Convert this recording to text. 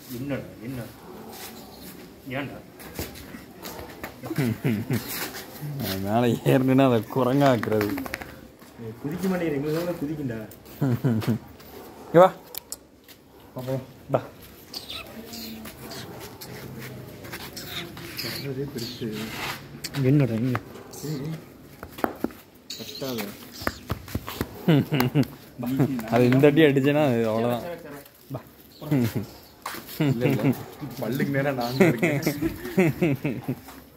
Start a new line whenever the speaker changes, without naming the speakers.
என்னடா என்ன ஏன்டா
மேலே ஏறணுன்னா அதை குரங்காக்குறது.
குதிக்க மாட்டேங்கிற எங்களுக்கு குதிக்கண்டா.
வா பா
பெருசு.
என்னடா என்ன
கஷ்டாத
அது இந்த அடி அடிச்சேன்னா அது அவ்வளோதான்.
பல்லுக்கு நேரம் நான் இருக்கேன்.